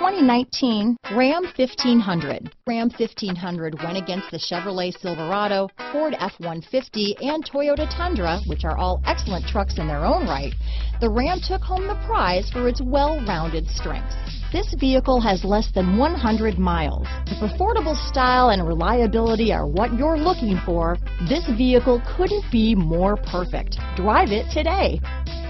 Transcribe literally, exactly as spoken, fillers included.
twenty nineteen Ram fifteen hundred. Ram fifteen hundred went against the Chevrolet Silverado, Ford F one fifty, and Toyota Tundra, which are all excellent trucks in their own right. The Ram took home the prize for its well-rounded strengths. This vehicle has less than one hundred miles. If affordable style and reliability are what you're looking for, this vehicle couldn't be more perfect. Drive it today.